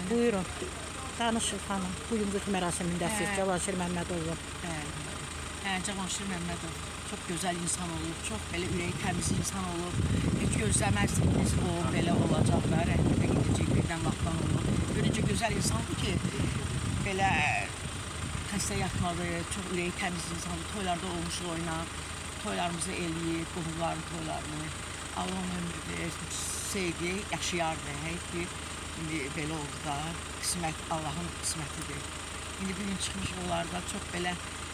Buyurun. Danışın xanım. Bugünkü mərasimindəsiz Cavanşir Məmmədoğlu. Cavanşir Məmmədov çox gözəl insan olub, çox belə ürəyi təmiz insan olub. Heç gözləməzdiniz o belə olacaq da, rəhmətə gedəcək birdən vaxtdan olub. Görüncə gözəl insandır ki, belə xəstə yatmadı, çox ürəyi təmiz insandır. Toylarda olmuşuq oynayıb, toylarımızı eləyib, qohumların toylarını. Allah onun ömrü sevdi, yaşayardı. Həyət ki, indi belə oldu da, qismət, Allahın qismətidir. İndi bir gün çıxmışıq onlarda, çox belə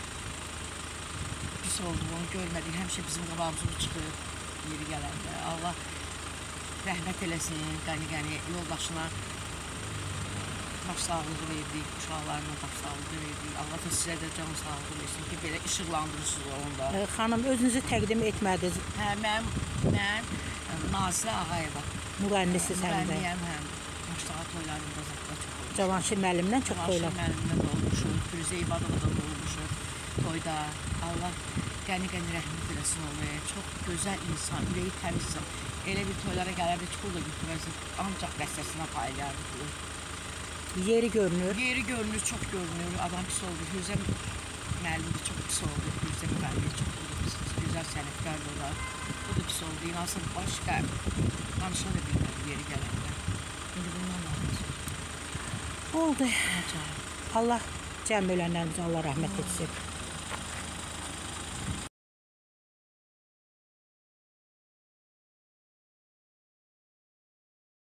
pis oldu, onu görmədik. Həmişə bizim qabağımıza çıxıb yeri gələndə. Allah rəhmət eləsin, qəni-qəni yoldaşına baş sağlığı verdik, uşaqlarına baş sağlığı verdik. Allah da sizə də can sağlığı versin ki, belə işıqlandırırsınız onda. Xanım, özünüzü təqdim etmədiniz. Mən Nazilə Ağayeva. Müğənnisiz həm də. Müğənniyəm həm. Maştağa toylarında zaten çox olmuşum. Cavanşir müəllimlə çox toylar. Cavanşir müəllimlə də olmuşum, Firuzə İbadova da olmuşum toyda. Allah qəni-qəni rəhmət eləsin olmaya. Çox gözəl insan, ürəyi təmiz insan. Elə bir toylara gələrdi ki, pul da götürməsin. Ancaq dəstəsinə paylayardı pulu. Yeri görünür. Yeri görünür, çox görünür. Adam pis oldu. Firuzə müəllim də çox pis oldu. Firuzə müəllim çox pis. Gözəl sənətkardır o da. Bu da pis oldu. İnansın başqa danışa da bilmədi yeri gələndə. İndi bundan danışır. Oldu. Allah cəm ölənlərimizə Allah rəhmət etsin.